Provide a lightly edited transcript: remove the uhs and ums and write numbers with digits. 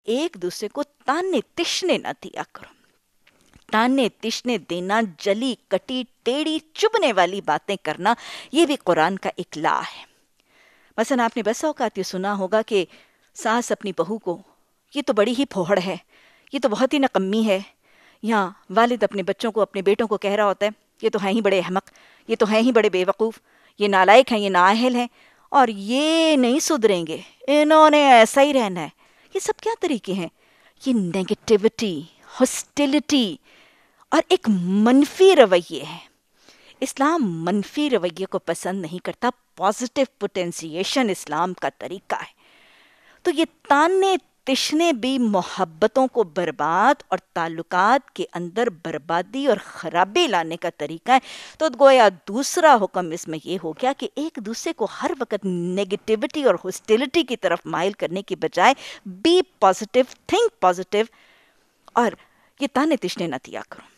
ایک دوسرے کو تانے تشنے نہ دیا کرو. تانے تشنے دینا، جلی کٹی ٹیڑھی چبھنے والی باتیں کرنا، یہ بھی قرآن کا ایک لا ہے. مثلا آپ نے بس اوقات یہ سنا ہوگا کہ ساس اپنی بہو کو، یہ تو بڑی ہی پھوہڑ ہے، یہ تو بہت ہی نکمی ہے، یا والد اپنے بچوں کو، اپنے بیٹوں کو کہہ رہا ہوتا ہے یہ تو ہیں ہی بڑے احمق، یہ تو ہیں ہی بڑے بے وقوف، یہ نالائق ہیں، یہ نااہل ہیں، اور یہ نہیں سدھریں گے، انہوں نے ایسا ہی رہنا ہے. یہ سب کیا طریقے ہیں؟ یہ نیگیٹیوٹی، ہاسٹیلٹی اور ایک منفی رویے ہیں. اسلام منفی رویے کو پسند نہیں کرتا، پازیٹیو پوٹینسیشن اسلام کا طریقہ ہے. تو یہ تانے تشنے بھی محبتوں کو برباد اور تعلقات کے اندر بربادی اور خرابی لانے کا طریقہ ہے. تو گویا دوسرا حکم اس میں یہ ہو گیا کہ ایک دوسرے کو ہر وقت نیگیٹیوٹی اور ہوسٹیلٹی کی طرف مائل کرنے کی بجائے بی پازیٹیو، تھنک پازیٹیو، اور یہ تانے تشنے نہ دیا کرو.